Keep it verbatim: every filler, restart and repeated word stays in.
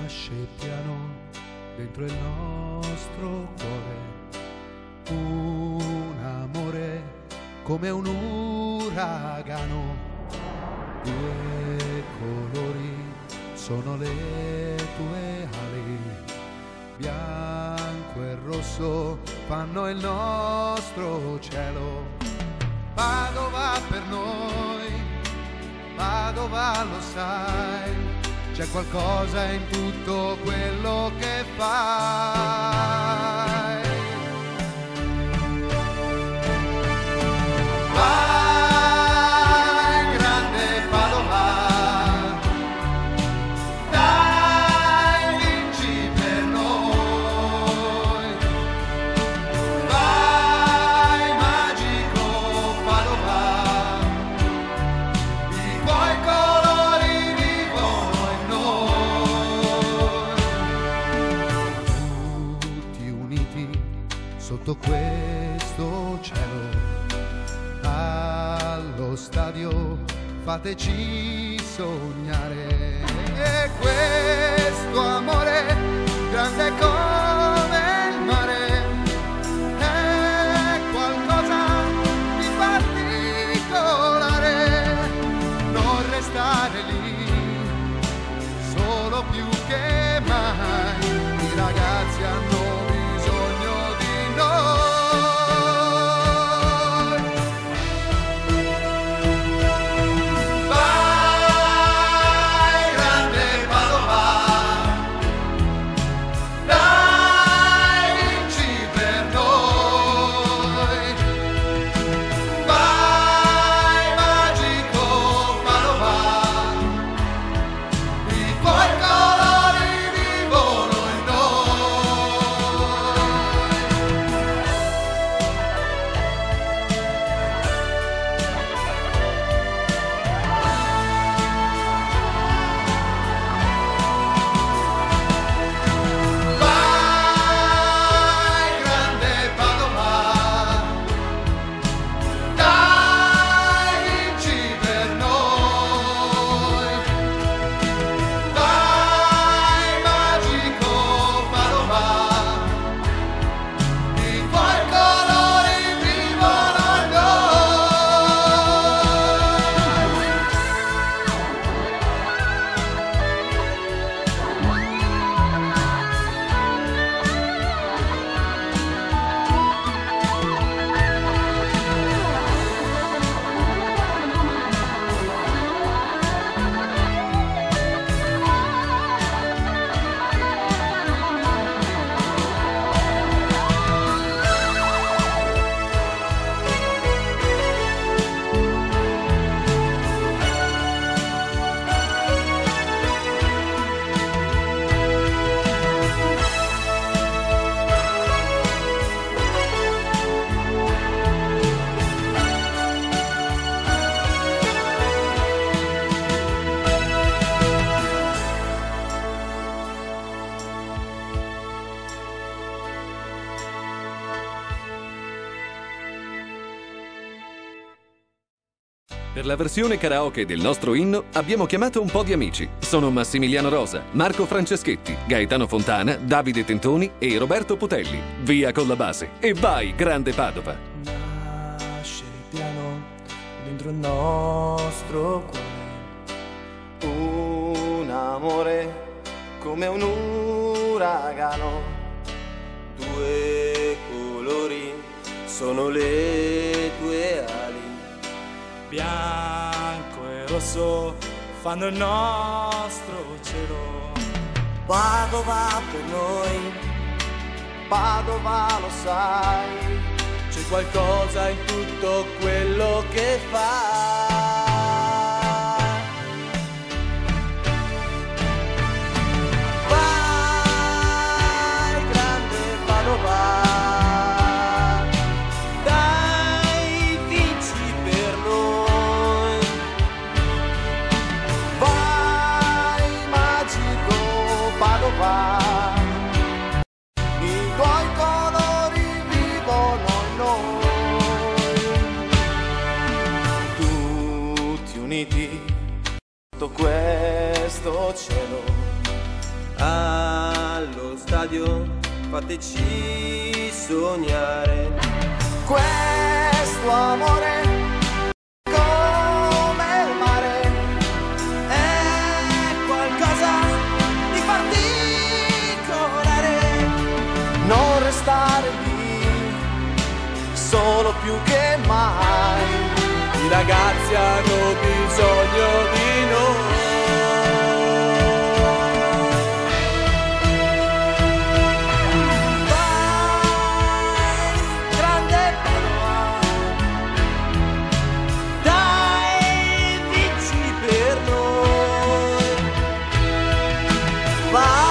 nasce piano dentro il nostro cuore un amore come un uragano. Due colori sono le tue ali, bianco e rosso fanno il nostro cielo. Padova per noi, Padova lo sai, c'è qualcosa in tutto quello che fai. Vai, grande Padova, dai, vinci per noi. Vai, magico Padova, i tuoi colori vivono in noi. Tutti uniti sotto questo cielo, allo stadio fateci sognare. E questo amore grande come il mare è qualcosa di particolare. Non restare lì, solo più che mai i ragazzi hanno bisogno di noi. Per la versione karaoke del nostro inno abbiamo chiamato un po' di amici. Sono Massimiliano Rosa, Marco Franceschetti, Gaetano Fontana, Davide Tentoni e Roberto Putelli. Via con la base e vai, grande Padova! Nasce piano dentro il nostro cuore un amore come un uragano. Due colori sono le tue ali, bianco e rosso fanno il nostro cielo. Padova per noi, Padova lo sai, c'è qualcosa in tutto quello che fai. Vai, grande Padova, i tuoi colori vivono in noi. Tutti uniti sotto questo cielo, allo stadio, fateci sognare. Questo amore come il mare è qualcosa di particolare. Non restare lì, solo più che mai i ragazzi hanno bisogno di noi. Bye.